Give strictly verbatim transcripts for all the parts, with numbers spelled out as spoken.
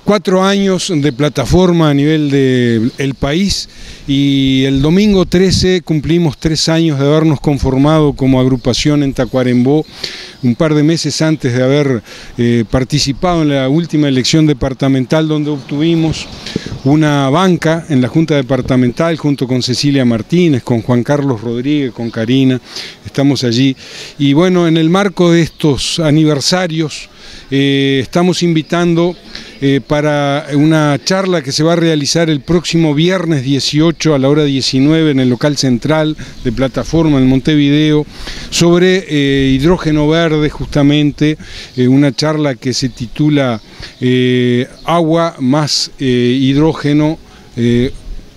Cuatro años de plataforma a nivel del país y el domingo trece cumplimos tres años de habernos conformado como agrupación en Tacuarembó, un par de meses antes de haber eh, participado en la última elección departamental, donde obtuvimos una banca en la Junta Departamental junto con Cecilia Martínez, con Juan Carlos Rodríguez, con Karina, estamos allí. Y bueno, en el marco de estos aniversarios eh, estamos invitando eh, para una charla que se va a realizar el próximo viernes dieciocho a la hora diecinueve en el local central de Plataforma en Montevideo sobre eh, hidrógeno verde, justamente eh, una charla que se titula eh, Agua más eh, hidrógeno eh,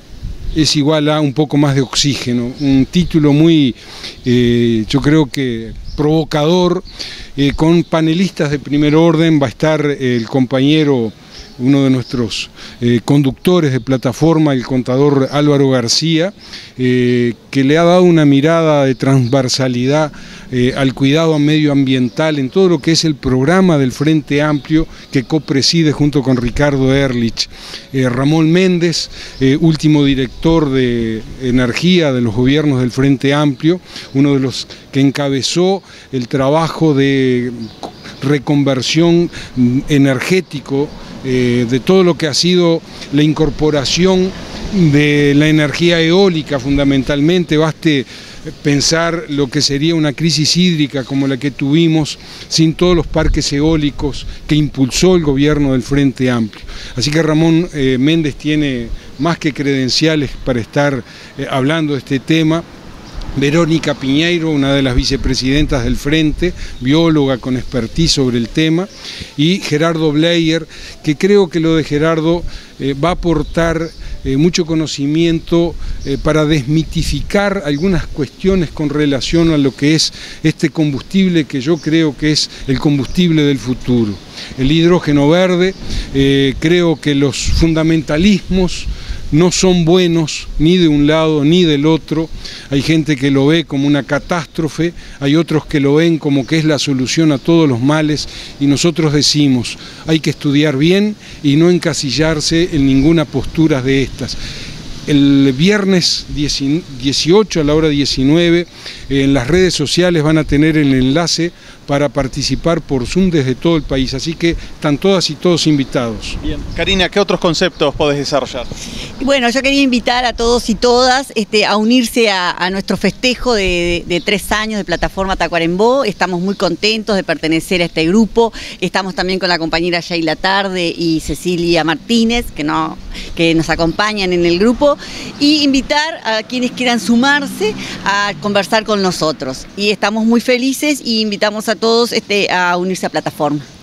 es igual a un poco más de oxígeno, un título muy, eh, yo creo que provocador, eh, con panelistas de primer orden. Va a estar el compañero, uno de nuestros eh, conductores de Plataforma, el contador Álvaro García, eh, que le ha dado una mirada de transversalidad eh, al cuidado medioambiental en todo lo que es el programa del Frente Amplio que copreside junto con Ricardo Ehrlich. Eh, Ramón Méndez, eh, último director de Energía de los gobiernos del Frente Amplio, uno de los que encabezó el trabajo de reconversión energético Eh, de todo lo que ha sido la incorporación de la energía eólica fundamentalmente. Baste pensar lo que sería una crisis hídrica como la que tuvimos sin todos los parques eólicos que impulsó el gobierno del Frente Amplio. Así que Ramón eh, Méndez tiene más que credenciales para estar eh, hablando de este tema. Verónica Piñeiro, una de las vicepresidentas del Frente, bióloga con expertise sobre el tema, y Gerardo Bleier, que creo que lo de Gerardo eh, va a aportar eh, mucho conocimiento eh, para desmitificar algunas cuestiones con relación a lo que es este combustible que yo creo que es el combustible del futuro. El hidrógeno verde, eh, creo que los fundamentalismos no son buenos ni de un lado ni del otro. Hay gente que lo ve como una catástrofe, hay otros que lo ven como que es la solución a todos los males, y nosotros decimos, hay que estudiar bien y no encasillarse en ninguna postura de estas. El viernes dieciocho a la hora diecinueve en las redes sociales van a tener el enlace para participar por Zoom desde todo el país, así que están todas y todos invitados. Bien. Karina, ¿qué otros conceptos podés desarrollar? Bueno, yo quería invitar a todos y todas este, a unirse a, a nuestro festejo de, de, de tres años de Plataforma Tacuarembó. Estamos muy contentos de pertenecer a este grupo. Estamos también con la compañera Sheila Tarde y Cecilia Martínez, que, no, que nos acompañan en el grupo, y invitar a quienes quieran sumarse a conversar con nosotros. Y estamos muy felices y invitamos a todos este, a unirse a Plataforma.